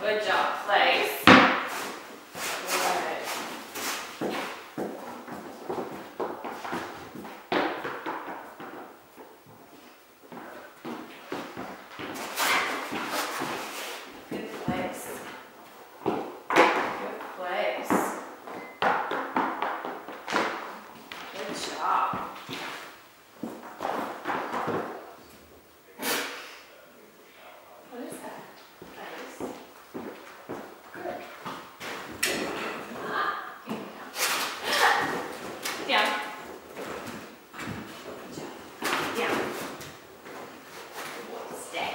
Good job, place. Good place. Good place. Good job. What is that? Place. Good. Ah, down. Good job. Down. Stay.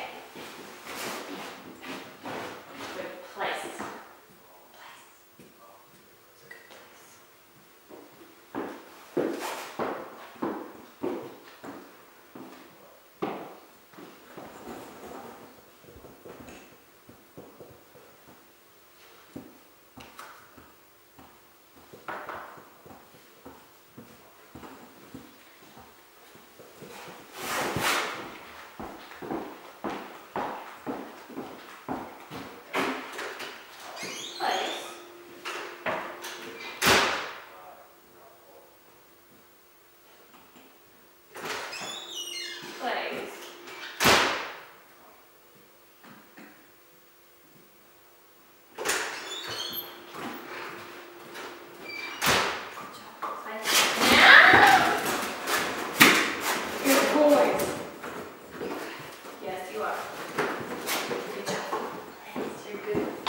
Good place. Place. Good place. Place. Place. Good boys. Yes, you are. Good job. You're good.